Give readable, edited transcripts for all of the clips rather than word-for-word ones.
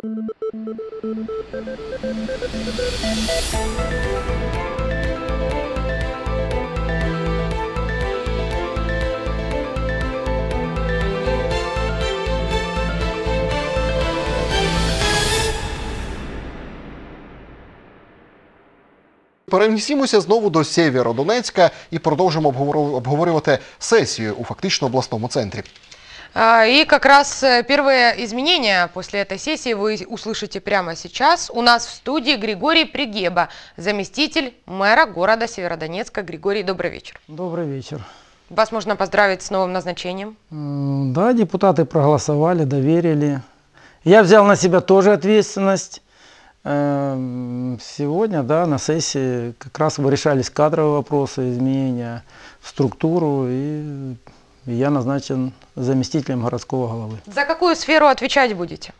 Перенесімося знову до Сєвєродонецька і продовжимо обговорювати сесію у фактично обласному центрі. И как раз первые изменения после этой сессии вы услышите прямо сейчас. У нас в студии Григорий Пригеба, заместитель мэра города Северодонецка. Григорий, добрый вечер. Добрый вечер. Вас можно поздравить с новым назначением. Да, депутаты проголосовали, доверили. Я взял на себя тоже ответственность. Сегодня, да, на сессии как раз решались кадровые вопросы, изменения в структуру, и я назначен заместителем городского головы. За какую сферу отвечать будете?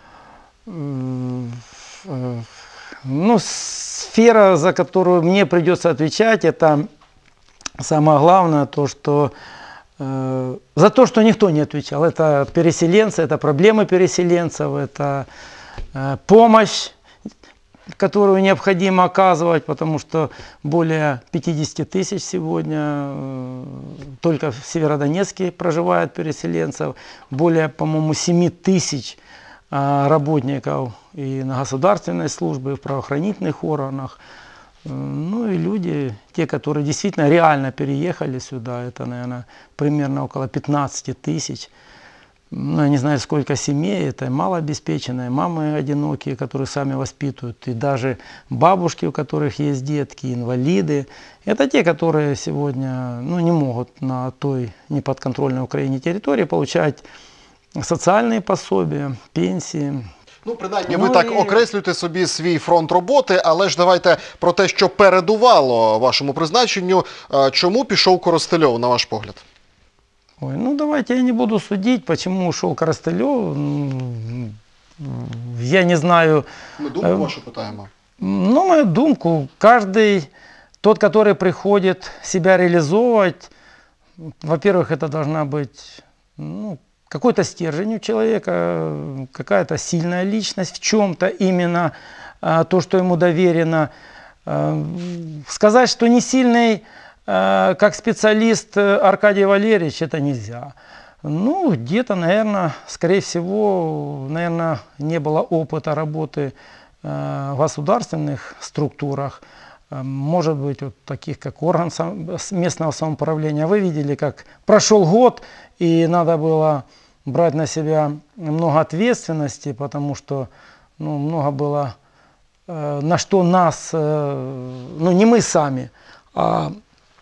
Ну, сфера, за которую мне придется отвечать, это самое главное, то, что за то, что никто не отвечал. Это переселенцы, это проблемы переселенцев, это помощь, которую необходимо оказывать, потому что более 50 тысяч сегодня только в Северодонецке проживает переселенцев, более, по-моему, 7 тысяч работников и на государственной службе, и в правоохранительных органах. Ну и люди, те, которые действительно реально переехали сюда, это, наверное, примерно около 15 тысяч. Ну, я не знаю, сколько семей, это малообеспеченные, мамы одинокие, которые сами воспитывают, и даже бабушки, у которых есть детки, инвалиды. Это те, которые сегодня не могут на той неподконтрольной Украине территории получать социальные пособия, пенсии. Ну, принаймні, ви так окреслюєте собі свій фронт роботи, але ж давайте про те, що передувало вашому призначенню. Чому пішов Коростельов, на ваш погляд? Ой, ну давайте я не буду судить, почему ушел Коростельов. Я не знаю. Мы думку вашу пытаем. Ну, мою думку, каждый, тот, который приходит себя реализовывать, во-первых, это должна быть какой-то стержень у человека, какая-то сильная личность в чем-то, именно то, что ему доверено. Сказать, что не сильный как специалист Аркадий Валерьевич, это нельзя. Ну, где-то, наверное, скорее всего, наверное, не было опыта работы в государственных структурах. Может быть, вот таких, как орган местного самоуправления. Вы видели, как прошел год, и надо было брать на себя много ответственности, потому что много было, на что нас, не мы сами, а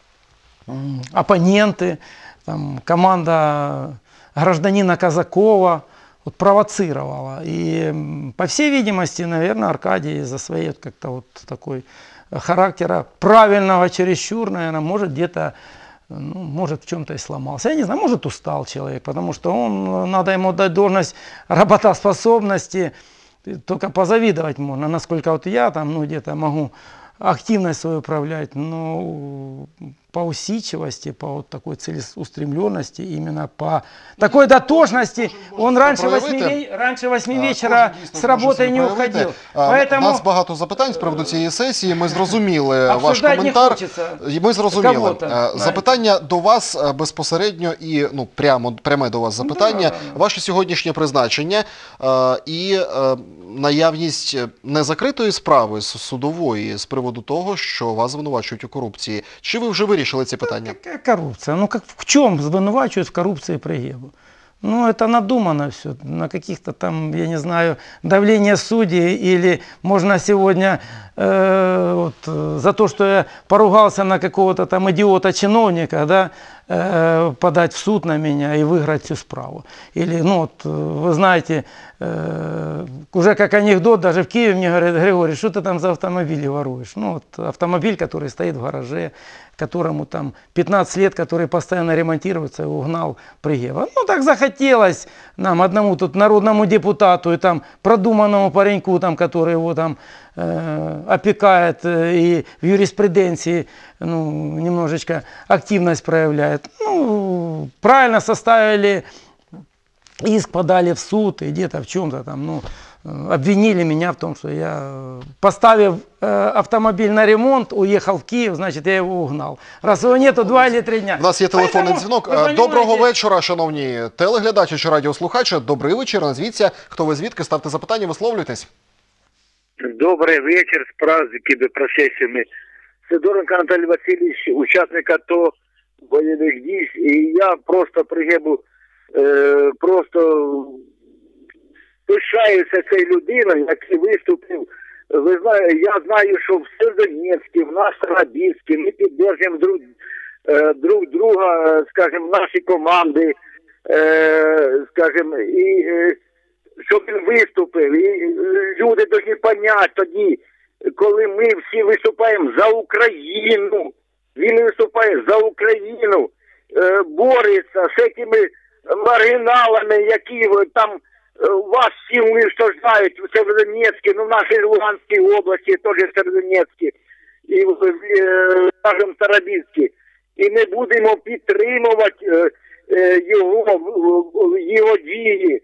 оппоненты, там, команда гражданина Казакова провоцировала. И, по всей видимости, наверное, Аркадий из-за своей как-то вот такой характера правильного чересчур, наверное, может где-то, может в чем-то и сломался. Я не знаю, может устал человек, потому что надо ему дать должность работоспособности, только позавидовать можно, насколько вот я там, где-то могу активность свою управлять, но по усидчивости, по вот такой целеустремленности, именно по такой дотошности, он раньше 8 вечора з роботи не уходив. У нас багато запитань з приводу цієї сесії, ми зрозуміли ваш коментар. Ми зрозуміли. Запитання до вас безпосередньо і пряме до вас запитання. Ваше сьогоднішнє призначення і наявність незакритої справи судової з приводу того, що вас звинувачують у корупції. Чи ви вже вирішили ці питання? Какая коррупция? В чем звинувачивают в коррупции Пригебу? Это надумано все, на каких-то там, я не знаю, давление судей, или можно сегодня за то, что я поругался на какого-то там идиота-чиновника, да, подать в суд на меня и выиграть всю справу. Или, вы знаете, уже как анекдот, даже в Киеве мне говорят: Григорий, что ты там за автомобили воруешь? Автомобиль, который стоит в гараже, которому там 15 лет, который постоянно ремонтируется, его угнал Пригеба. Так захотелось нам, одному тут народному депутату и там продуманному пареньку, там, который его там опекает и в юриспруденции немножечко активность проявляет. Правильно составили иск, подали в суд и где-то в чем-то там, обвинили меня в том, что я, поставив автомобиль на ремонт, уехал в Киев, значит, я его угнал. Раз его нету 2 или 3 дня. У нас є телефонний Поэтому, дзвінок. ви розумієте- Доброго вечора, шановні телеглядачі чи радіослухачі. Добрий вечір. Назвіться, хто ви звідки, ставте запитання, висловлюйтесь. Добрый вечер, с праздниками прошедшими. Сидоренко Анатолий Васильевич, участник АТО, бойових дій. І я просто пригибу, просто пишаюся цією людиною, який виступив. Ви знаєте, я знаю, що в Сєвєродонецьку, в нас Рабівській, ми підтримуємо друг друга, скажімо, наші команди, скажімо, і щоб він виступив. І люди повинні зрозуміти тоді, коли ми всі виступаємо за Україну, він виступає за Україну, бореться з цими маргіналами, які там вас всі уничтожають в Сєвєродонецьку, ну в нашій Луганській області, теж Сєвєродонецьку, і скажімо, Тарабівській. І ми будемо підтримувати його дії.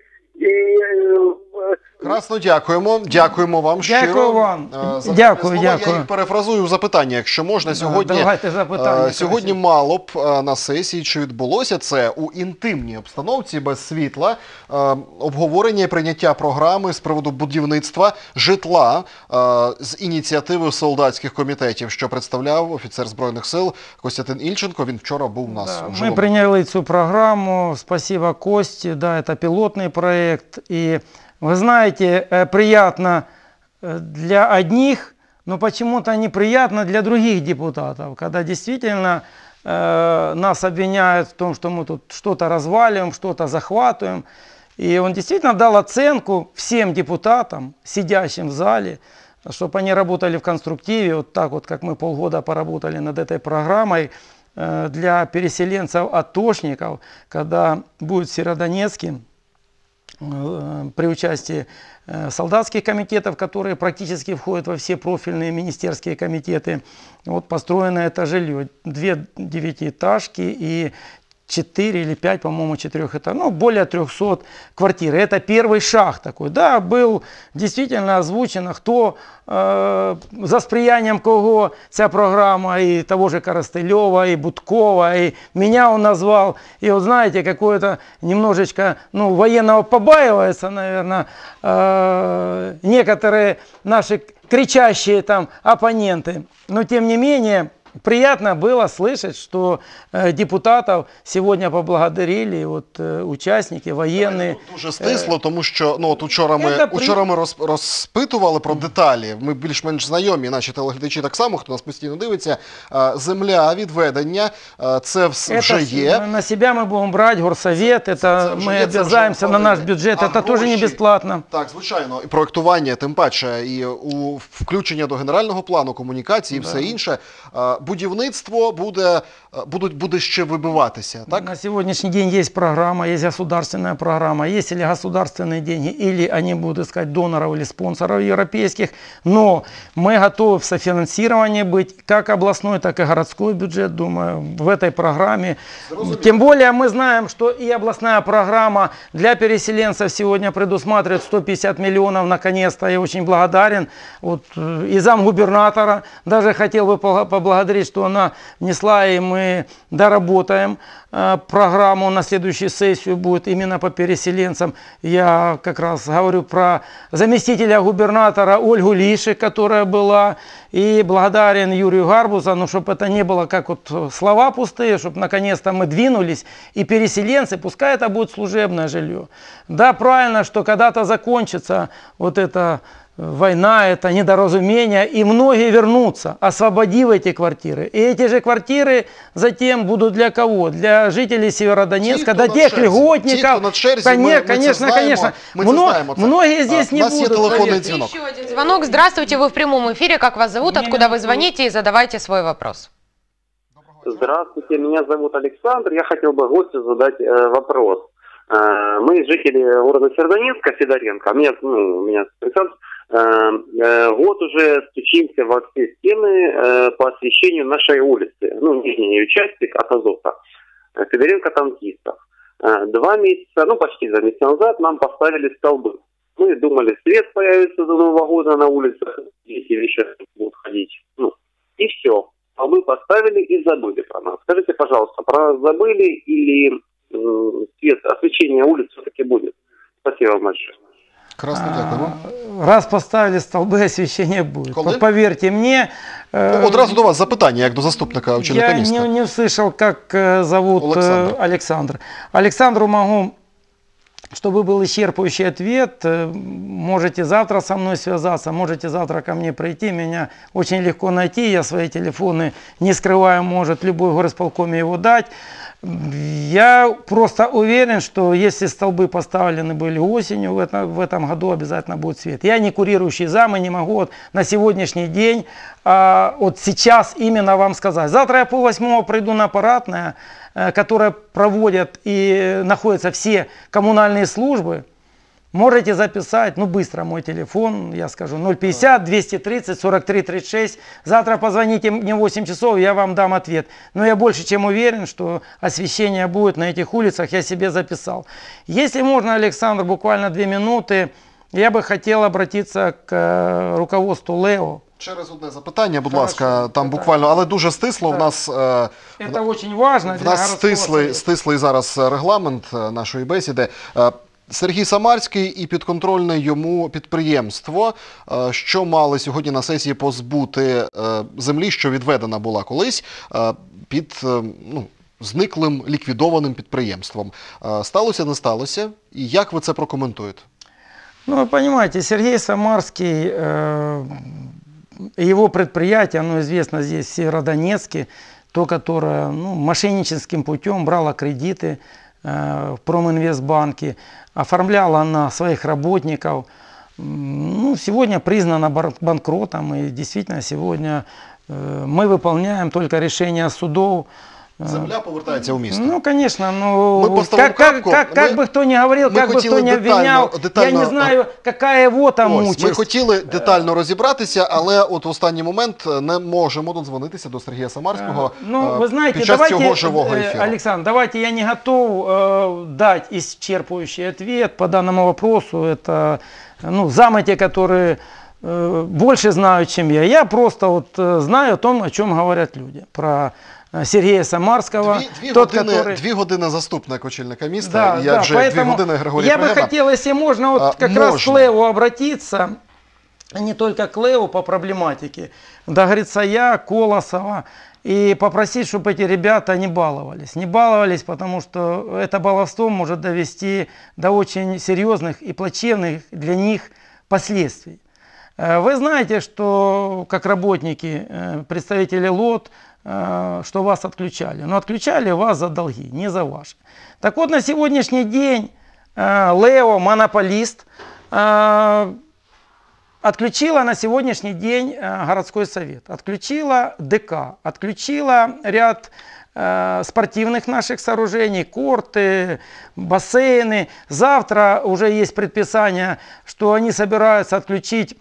Красно, дякуємо. Дякуємо вам щиро. Дякую вам. За Дякую, слова. дякую. Я їх перефразую в запитання, якщо можна. Сьогодні, давайте запитання, сьогодні краще. мало б на сесії, чи відбулося це у інтимній обстановці, без світла, обговорення і прийняття програми з приводу будівництва житла з ініціативи солдатських комітетів, що представляв офіцер Збройних сил Костянтин Ільченко. Він вчора був у нас. Да, мы приняли цю программу. Спасибо Косте. Да, это пилотный проект. И вы знаете, приятно для одних, но почему-то неприятно для других депутатов, когда действительно нас обвиняют в том, что мы тут что-то разваливаем, что-то захватываем. И он действительно дал оценку всем депутатам, сидящим в зале, чтобы они работали в конструктиве, вот так вот, как мы полгода поработали над этой программой для переселенцев-атошников, когда будет в Северодонецке при участии солдатских комитетов, которые практически входят во все профильные министерские комитеты. Вот построено это жилье. 2 девятиэтажки и 4 или 5, по-моему, 4-этажных, ну, более 300 квартир. Это первый шаг такой. Да, был действительно озвучено, хто за сприянням кого ця програма, и того же Коростылева, и Будкова, и меня он назвал. И вот знаете, какое-то немножечко, ну, военного побаивается, наверное, некоторые наши кричащие там оппоненты. Но тем не менее, приятно было слышать, что депутатов сегодня поблагодарили от учасники, воєнні. Дуже стисло, тому що ну, от учора ми розпитували про деталі. Ми більш-менш знайомі, наші телеглядачі так само, хто нас постійно дивиться. Земля, відведення, це вже є. На себя мы будем брать, горсовет, это мы обязаемся на наш бюджет, это тоже не бесплатно. Так, звичайно, і проєктування, тим паче, і у включення до генерального плану комунікації, і все інше. Будівництво буде ще вибиватися, так? На сегодняшний день есть программа, есть государственная программа, есть или государственные деньги, или они будут искать доноров или спонсоров европейских, но мы готовы в софинансировании быть, как областной, так и городской бюджет, думаю, в этой программе. Тем более мы знаем, что и областная программа для переселенцев сегодня предусматривает 150 миллионов, наконец-то, я очень благодарен. Вот, и замгубернатора даже хотел бы поблагодарить, что она внесла, и мы доработаем программу на следующую сессию, будет именно по переселенцам. Я как раз говорю про заместителя губернатора Ольгу Лишек, которая была, и благодарен Юрию Гарбузу, но чтобы это не было как вот слова пустые, чтобы наконец-то мы двинулись, и переселенцы, пускай это будет служебное жилье. Да, правильно, что когда-то закончится вот это война, это недоразумение, и многие вернутся, освободив эти квартиры. И эти же квартиры затем будут для кого? Для жителей Северодонецка, для тех льготников. Конечно. Многие здесь не будут. Еще один звонок. Здравствуйте, вы в прямом эфире. Как вас зовут, откуда вы звоните, и задавайте свой вопрос. Здравствуйте, меня зовут Александр. Я хотел бы гостю задать вопрос. Мы жители города Северодонецка, Федоренко. Меня Александр. Год уже стучимся во все стены по освещению нашей улицы. Ну, нижний ее частик от Азота. Федоренко-Танкистов. 2 месяца, почти 2 месяца назад нам поставили столбы. Мы думали, свет появится до Нового года на улицах, эти вещи будут ходить. Ну, и все. А мы поставили и забыли про нас. Скажите, пожалуйста, про нас забыли или свет, освещение улиц все-таки будет? Спасибо вам большое. Красно, дякуємо. Раз поставили столбы, освещение будет. Коли? Поверьте мне. Одразу до вас запитання, як до заступника очільника Я міста. не услышал, как зовут Александр. Александру могу, чтобы был исчерпывающий ответ, можете завтра со мной связаться, можете завтра ко мне прийти, меня очень легко найти, я свои телефоны не скрываю, может любой горосполкоме его дать. Я просто уверен, что если столбы поставлены были осенью, в этом году обязательно будет свет. Я не курирующий зам и не могу вот на сегодняшний день, вот сейчас именно вам сказать. Завтра я 7:30 приду на Аппаратное, которое проводят и находятся все коммунальные службы. Можете записать, ну быстро мой телефон, я скажу 050-230-43-36. Завтра позвоните мне в 8 часов, я вам дам ответ. Но я больше чем уверен, что освещение будет на этих улицах, я себе записал. Если можно, Александр, буквально 2 минуты, я бы хотел обратиться к руководству ЛЕО. Через одне запитання, будь ласка, там буквально, але дуже стисло. Так. В нас, Це дуже важливо. В нас стислий зараз регламент нашої бесіди. Сергій Самарський і підконтрольне йому підприємство, що мали сьогодні на сесії позбути землі, що відведена була колись, під зниклим, ліквідованим підприємством. Сталося, не сталося? І як ви це прокоментуєте? Ну, вы понимаете, Сергей Самарский, его предприятие, оно известно здесь, в Северодонецке, то, которое мошенническим путем брало кредиты в Проминвестбанке, оформляла на своих работников. Ну, сегодня признано банкротом, и действительно сегодня мы выполняем только решения судов. Земля повертається у місто. Ну, конечно, как бы кто ни говорил, как бы кто ни обвинял, я не знаю, какая его там участь. Ми хотіли детально розібратися, але от в останній момент не можемо додзвонитися до Сергія Самарського під час цього живого ефіру. Александр, давайте, я не готов дать исчерпывающий ответ по данному вопросу. Это замы те, которые больше знают, чем я. Я просто вот знаю о том, о чем говорят люди. Про Сергея Самарского. Дві години заступник очільника міста, і вже 2 години Григорій Я Пригеба. бы хотел, если можно, вот как раз к ЛЕО обратиться, не только к ЛЕО по проблематике, до Грицая, Колосова, и попросить, чтобы эти ребята не баловались. Не баловались, потому что это баловство может довести до очень серьезных и плачевных для них последствий. Вы знаете, что как работники, представители ЛОТ, что вас отключали. Но отключали вас за долги, не за ваши. Так вот, на сегодняшний день ЛЕО, монополист, отключила на сегодняшний день городской совет, отключила ДК, отключила ряд спортивных наших сооружений, корты, бассейны. Завтра уже есть предписание, что они собираются отключить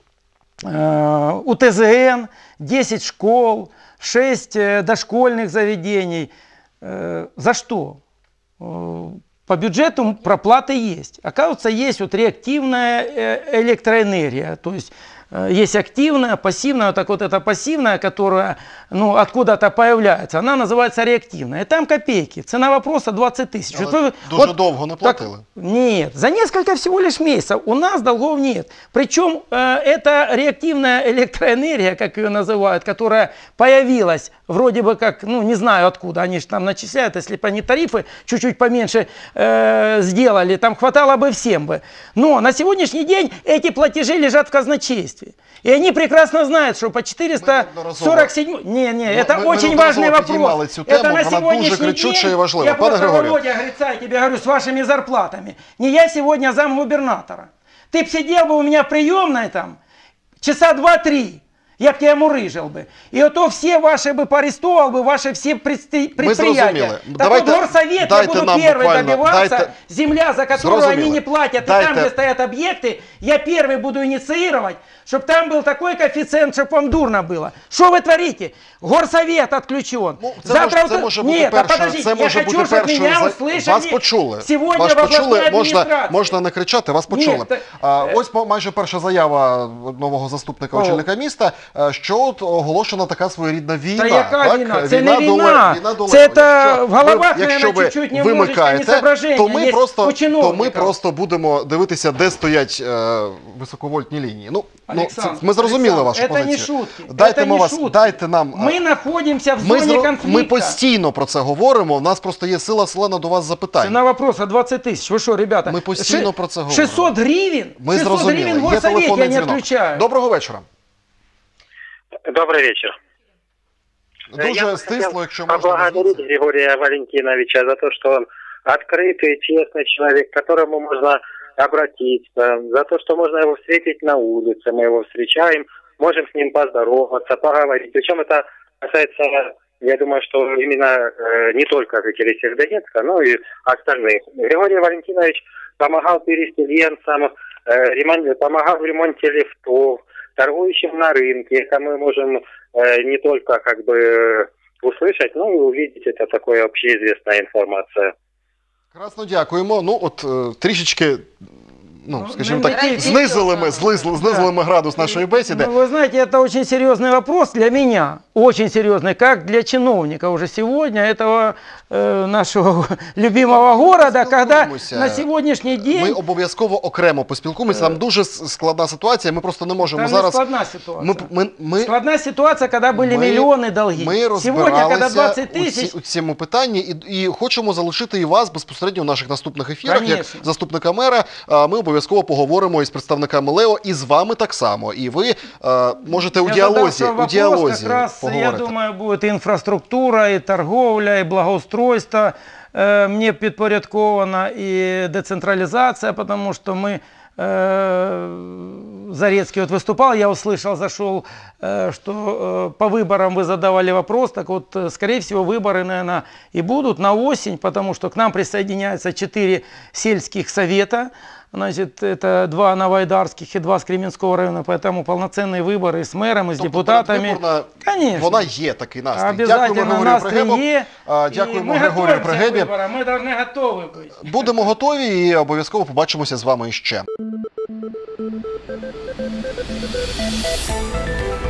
УТЗН, 10 школ, 6 дошкольных заведений. За что? По бюджету проплаты есть. Оказывается, есть вот реактивная электроэнергия. То есть есть активная, пассивная. Так вот эта пассивная, которая откуда-то появляется, она называется реактивная. И там копейки. Цена вопроса 20 тысяч. Дуже довго не платили? Нет, за несколько всего лишь месяцев. У нас долгов нет. Причем эта реактивная электроэнергия, как ее называют, которая появилась вроде бы как, не знаю откуда, они же там начисляют, если бы они тарифы чуть-чуть поменьше сделали, там хватало бы всем бы. Но на сегодняшний день эти платежи лежат в казначействе. И они прекрасно знают, что по 447... это очень важный вопрос. Это на сегодняшний день, я просто, Володя Грицай, тебе говорю, с вашими зарплатами. Не я сегодня замгубернатора. Ты б сидел бы у меня в приемной там часа 2-3. Я б тебя мурыжил бы. И то все ваши бы поарестовал бы, ваши все предприятия. Так вот горсовет, я буду первый добиваться, земля, за которую они не платят, и там, где стоят объекты, я первый буду инициировать, чтобы там был такой коэффициент, чтобы вам дурно было. Что вы творите? Горсовет отключен. Ну, це може бути перше, це може бути перше. Вас почули. Вас почули, можна не кричати, вас почули. Ось майже перша заява нового заступника очільника міста, що от оголошена така своєрідна війна. Та яка війна? Це не війна. Це в головах, якщо ви вимикаєте, то ми просто будемо дивитися, де стоять високовольтні лінії. Ми зрозуміли вашу позицію. Це не шутки. Дайте нам... Ми знаходимося в зоні конфлікту. Ми постійно про це говоримо, у нас просто є сила селена до вас запитань. Ціна вопроса 20 тисяч. Ви що, ребята? Ми постійно про це говоримо. 600 гривень? Ми зрозуміли. 600 гривень в горсовет я не відключаю. Доброго вечора. Добрый вечер. Дуже стисло, якщо можна. Поблагодарить Григория Валентиновича за то, что он открытый, честный человек, к которому можно обратиться, за то, что можно его встретить на улице, мы его встречаем, можем с ним поздороваться, поговорить. Причем это касается, я думаю, что именно не только жителей Северодонецка, но и остальных. Григорий Валентинович помогал переселенцам, помогал в ремонте лифтов, торгующим на рынке. Это мы можем не только как бы услышать, но и увидеть. Это такая общеизвестная информация. Красно дякуємо. Ну от трішечки, скажем так, знизили мы градус нашей беседы. Вы знаете, это очень серьезный вопрос для меня, очень серьезный, как для чиновника уже сегодня, этого нашего любимого города, когда на сегодняшний день... Ми обов'язково окремо поспілкуємося, там дуже складна ситуація, ми просто не можемо зараз... Складна ситуація. Складна ситуація, коли були мільйони долги. Ми розбиралися у цьому питанні і хочемо залишити і вас безпосередньо в наших наступних ефірах, як заступника мера. Ми обов'язково поговоримо із представниками ЛЕО, і з вами так само. І ви можете у діалозі поговорити. Я думаю, буде інфраструктура, і торговля, і благоустройство. Мне підпорядкована и децентрализация, потому что мы, Зарецкий вот выступал, я услышал, зашел, что по выборам вы задавали вопрос, так вот, скорее всего, выборы, наверное, и будут на осень, потому что к нам присоединяются 4 сельских совета, значит, это 2 новоайдарских и 2 с Кременского района, поэтому полноценные выборы с мэром, и с депутатами. Конечно. Вона є такий настрій. Обязательно настрій є. Дякуємо Григорію Пригебі. Ми повинні готові бути. Будемо готові і обов'язково побачимося з вами ще.